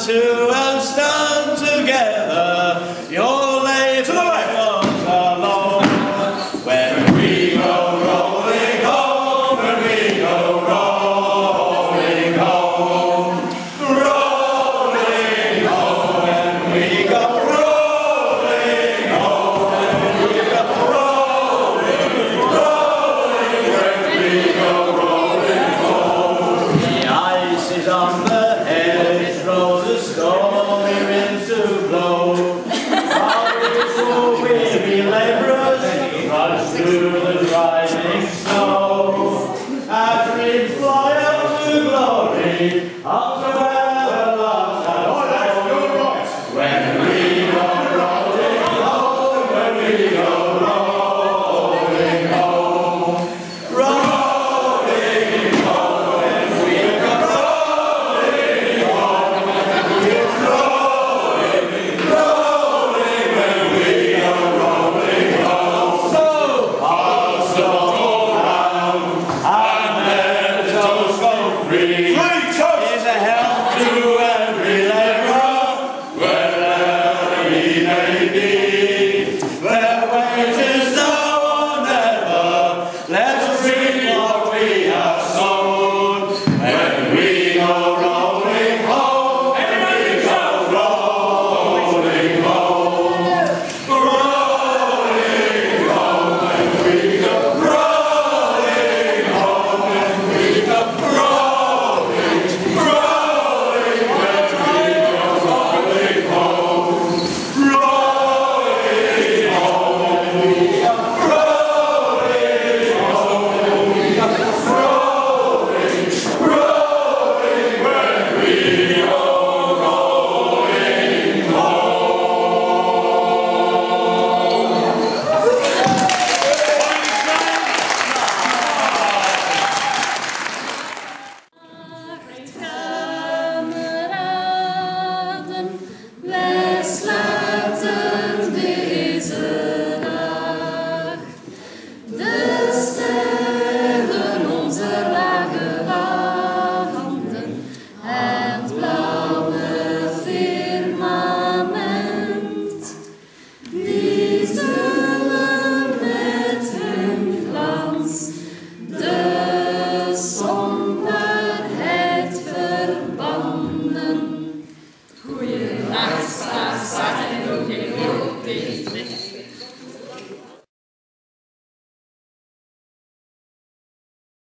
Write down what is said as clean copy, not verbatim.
two and stand together. Your labor comes along. When we go rolling home, when we go rolling home, rolling home, when we go rolling home, when we go rolling, rolling, when we go rolling home. The ice is on the hedge, roll the stormy winds to blow. Our weary labourers rush through the driving snow. As we fly up to glory, up to where the lost have flown. When we go rolling home, when we go rolling home, rolling home, when we go rolling home, when we go rolling, rolling, when we go rolling home. So I'll stroll round and let the toast go free. Here's a health to every labourer, wherever he may be. Their wages now or never, let's reap what we have sown. When we go rolling home, when we go rolling home, rolling home, when we go rolling home, when we go rolling, rolling, when we go rolling home, rolling home, when we go rolling home, when we go rolling, rolling, when we go rolling home. Kameraden, weslaten deze dag. De sterren, onze lage wanden, het blauwe firmament, die zullen met hun glans de somberheid verbannen. Goeienacht, staat en ook geen